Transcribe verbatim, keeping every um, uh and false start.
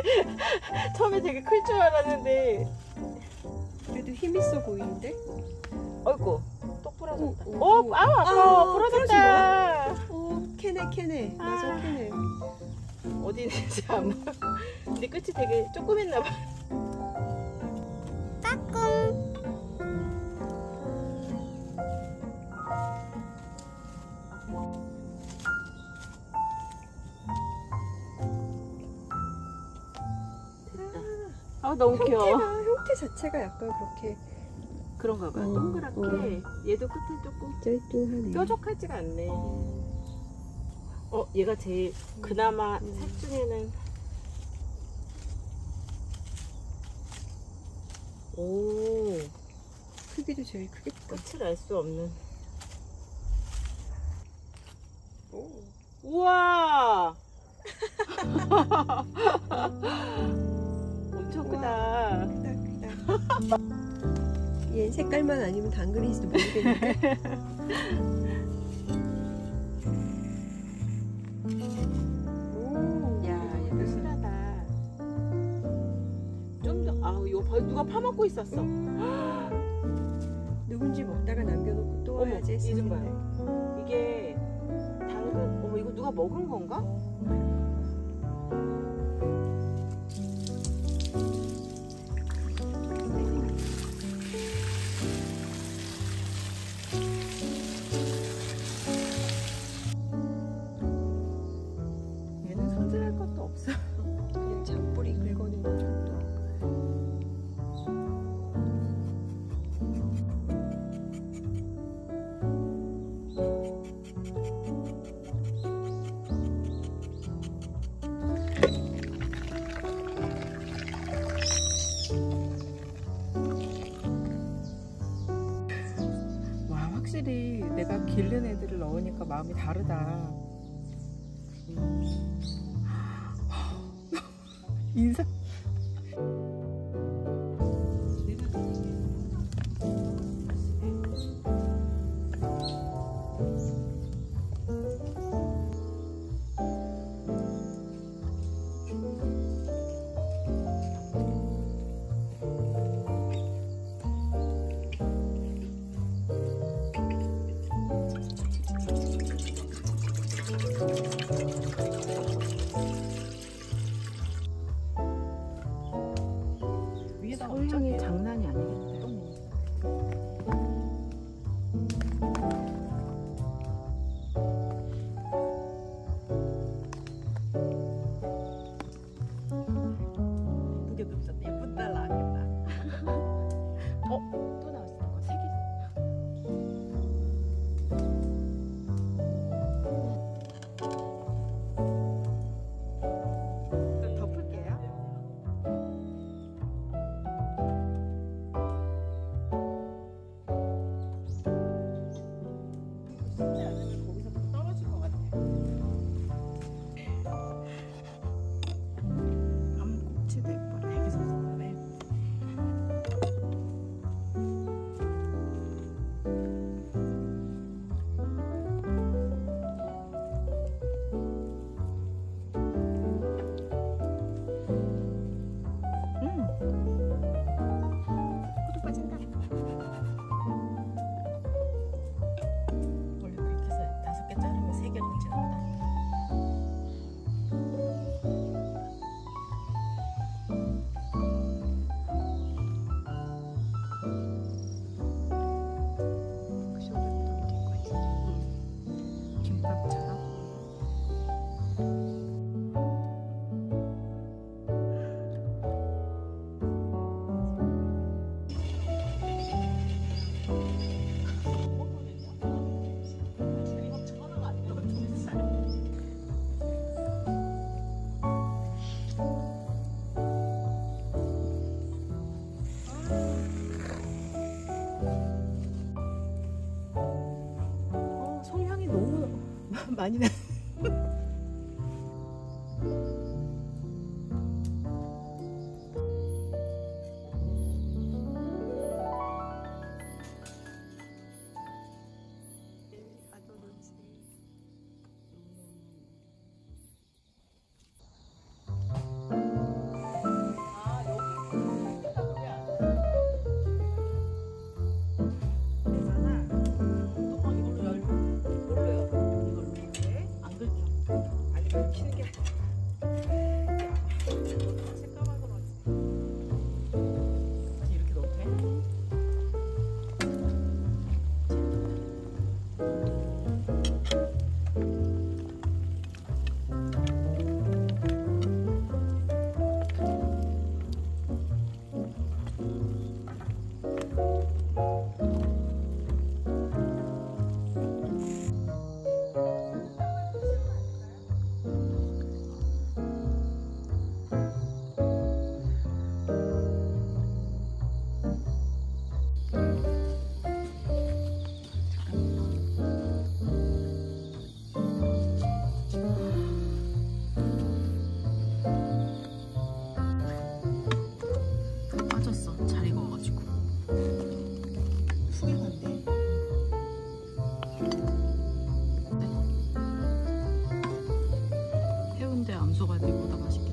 처음에 되게 클 줄 알았는데 그래도 힘 있어 보이는데? 어이구 똑 부러졌다. 오, 오, 오, 오. 아우 아까워. 아, 부러졌다. 오, 캐네 캐네. 맞아, 아. 캐네. 어디 있는지 안 보여. 근데 끝이 되게 조그맸나 봐. 까꿍. 아 너무 귀여워. 형태가, 형태 자체가 약간 그렇게 그런가 봐요. 어, 동그랗게. 어. 얘도 끝에 조금 쩔뚱하네. 뾰족하지가 않네. 어, 얘가 제일 그나마 음. 색 중에는 오, 크기도 제일 크겠다. 끝을 알 수 없는. 오. 우와. 엄청 크다. 크다 크다. 얘 색깔만 아니면 당근인지도 모르겠는데. 오, 야, 얘도 실하다. 좀 더, 아우, 이거 봐, 누가 파먹고 있었어. 누군지 먹다가 남겨놓고 또 어머, 와야지 이좀 했었는데. 봐요. 이게 당근, 어머, 이거 누가 먹은 건가? 얘는 손질할 것도 없어. 그냥 잔뿌리 긁어내는 정도. 와, 확실히 내가 기른 애들을 넣으니까 마음이 다르다. 인사. 솔향이 장난이 아니겠다. 예쁘게 눕혔다. 예쁜 딸 나왔겠다. 어? 또 나왔어. 이거 세 개. 덮을게요. 쉽지 않으면 거기서 또 떨어질 것 같아. 암꼭지도 예뻐라. 여기서 그래. 코도 빠진다. 원래 그렇게 해서 다섯 개 자르면 세 개로 찌른다. 김밥처럼. 어, 솔향이 너무 많이 나. 튀게. 새까만 그러지. 이렇게 넣어도 돼? 빠졌어. 잘 익어가지고. 훌륭한데. 해운대 암소갈비보다 맛있겠다.